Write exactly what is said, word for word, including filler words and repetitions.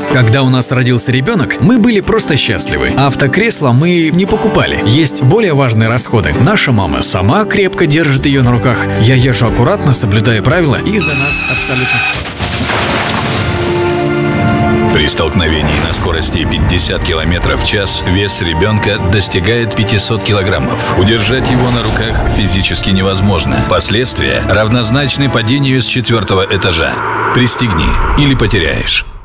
Когда у нас родился ребенок, мы были просто счастливы. Автокресло мы не покупали. Есть более важные расходы. Наша мама сама крепко держит ее на руках. Я езжу аккуратно, соблюдая правила, и за нас абсолютно спокойно. При столкновении на скорости пятьдесят километров в час вес ребенка достигает пятисот килограммов. Удержать его на руках физически невозможно. Последствия равнозначны падению с четвертого этажа. Пристегни или потеряешь.